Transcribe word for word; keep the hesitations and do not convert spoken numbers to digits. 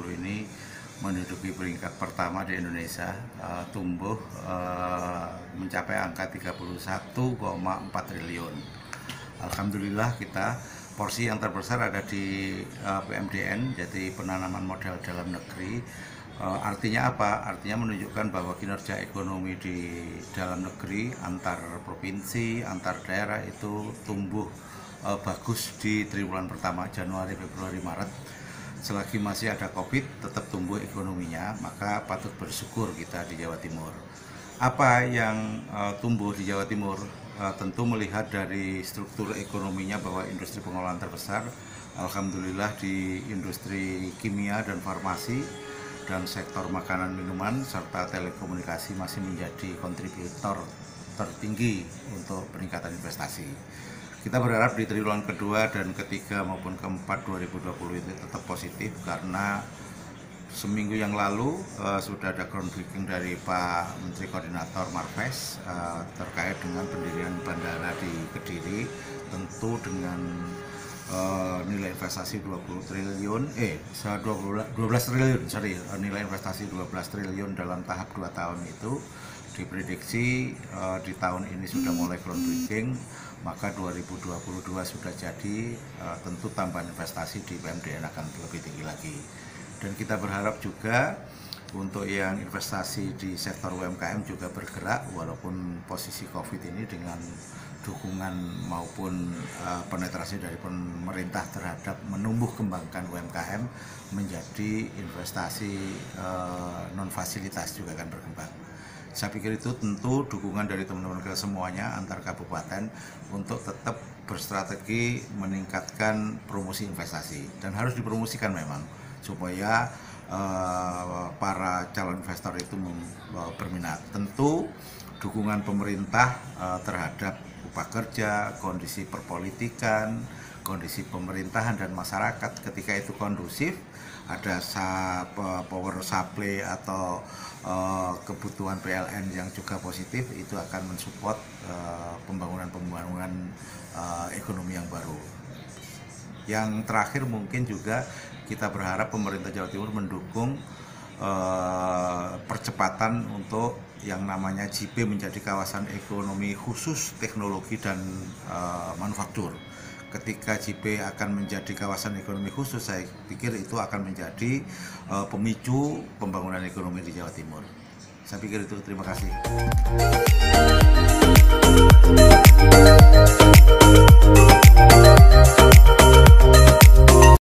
puluh ini menduduki peringkat pertama di Indonesia, uh, tumbuh uh, mencapai angka tiga puluh satu koma empat triliun. Alhamdulillah kita porsi yang terbesar ada di uh, P M D N, jadi penanaman modal dalam negeri. Uh, artinya apa? Artinya menunjukkan bahwa kinerja ekonomi di dalam negeri antar provinsi, antar daerah itu tumbuh uh, bagus di triwulan pertama Januari, Februari, Maret. Selagi masih ada COVID, tetap tumbuh ekonominya, maka patut bersyukur kita di Jawa Timur. Apa yang uh, tumbuh di Jawa Timur? Uh, tentu melihat dari struktur ekonominya bahwa industri pengolahan terbesar, alhamdulillah di industri kimia dan farmasi, dan sektor makanan minuman serta telekomunikasi masih menjadi kontributor tertinggi untuk peningkatan investasi. Kita berharap di triwulan kedua dan ketiga maupun keempat dua ribu dua puluh ini tetap positif, karena seminggu yang lalu uh, sudah ada groundbreaking dari Pak Menteri Koordinator Marves uh, terkait dengan pendirian bandara di Kediri, tentu dengan uh, nilai investasi dua puluh triliun, eh dua belas triliun, sorry, nilai investasi dua belas triliun dalam tahap dua tahun itu diprediksi uh, di tahun ini sudah mulai groundbreaking, maka dua ribu dua puluh dua sudah jadi, uh, tentu tambahan investasi di P M D N akan lebih tinggi lagi. Dan kita berharap juga untuk yang investasi di sektor U M K M juga bergerak, walaupun posisi COVID ini dengan dukungan maupun uh, penetrasi dari pemerintah terhadap menumbuh kembangkan U M K M menjadi investasi uh, non-fasilitas juga akan berkembang. Saya pikir itu tentu dukungan dari teman-teman kita semuanya antar kabupaten untuk tetap berstrategi meningkatkan promosi investasi, dan harus dipromosikan memang supaya uh, para calon investor itu uh, berminat. Tentu dukungan pemerintah uh, terhadap upah kerja, kondisi perpolitikan, kondisi pemerintahan dan masyarakat ketika itu kondusif, ada power supply atau uh, kebutuhan P L N yang juga positif, itu akan mensupport pembangunan-pembangunan uh, uh, ekonomi yang baru. Yang terakhir mungkin juga kita berharap pemerintah Jawa Timur mendukung uh, percepatan untuk yang namanya J P menjadi kawasan ekonomi khusus teknologi dan uh, manufaktur. Ketika J P akan menjadi kawasan ekonomi khusus, saya pikir itu akan menjadi uh, pemicu pembangunan ekonomi di Jawa Timur. Saya pikir itu, terima kasih.